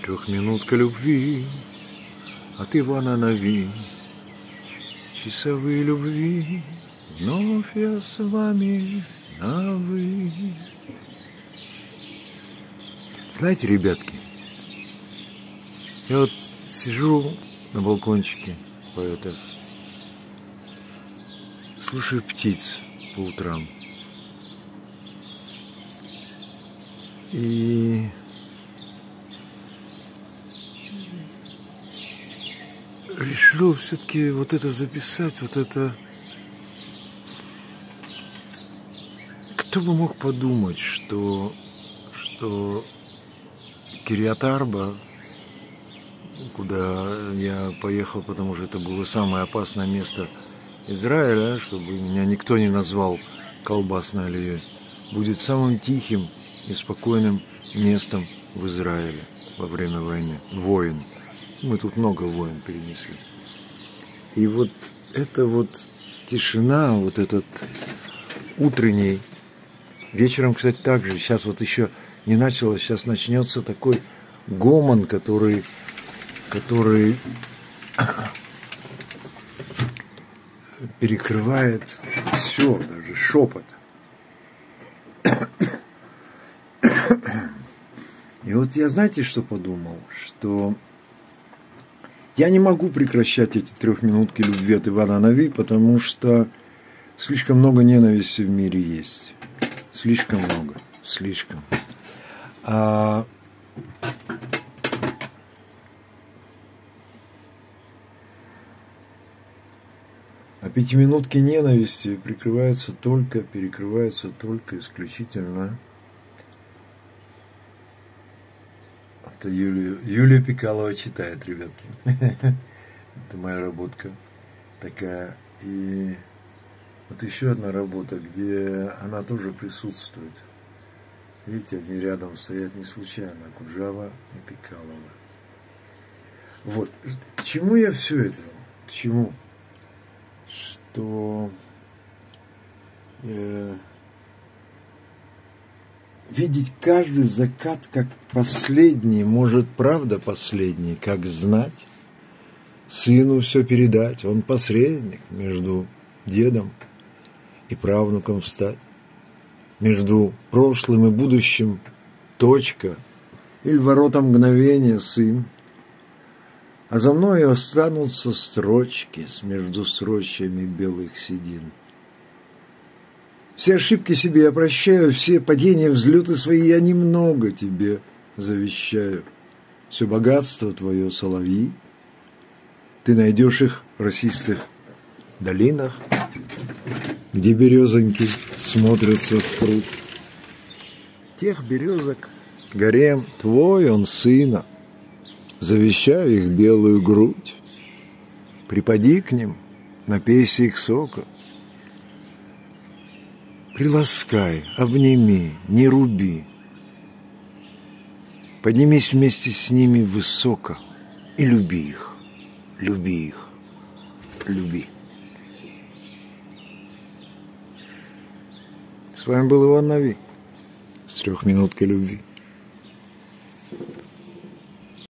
Трехминутка любви от Ивана Нави. Часовые любви, вновь я с вами на «вы». Знаете, ребятки, я вот сижу на балкончике поэтов, слушаю птиц по утрам. И решил все-таки вот это записать, вот это. Кто бы мог подумать, что Кирьят-Арба, куда я поехал, потому что это было самое опасное место Израиля, чтобы меня никто не назвал колбасной аллеей, будет самым тихим и спокойным местом в Израиле во время войны. Войн. Мы тут много войн перенесли. И вот эта вот тишина, вот этот утренний, вечером, кстати, также, сейчас вот еще не началось, сейчас начнется такой гомон, который перекрывает все, даже шепот. И вот я, знаете, что подумал? Что я не могу прекращать эти трехминутки любви от Ивана Нави, потому что слишком много ненависти в мире есть. Слишком много. Слишком. А пятиминутки ненависти перекрываются только исключительно. Это Юлия Пикалова читает, ребятки. Это моя работка такая. И вот еще одна работа, где она тоже присутствует. Видите, они рядом стоят не случайно. Куджава и Пикалова. Вот. К чему я все это? К чему? Что видеть каждый закат как последний, может, правда последний, как знать, сыну все передать, он посредник между дедом и правнуком встать, между прошлым и будущим точка, или ворота мгновения сын, а за мною останутся строчки с между строчьями белых седин. Все ошибки себе я прощаю, все падения, взлеты свои я немного тебе завещаю. Все богатство твое, соловьи, ты найдешь их в росистых долинах, где березоньки смотрятся в пруд. Тех березок гарем твой, он сына, завещаю их белую грудь. Припади к ним, напейся их сока. Приласкай, обними, не руби. Поднимись вместе с ними высоко и люби их, люби их, люби. С вами был Иван Нави с трехминуткой любви.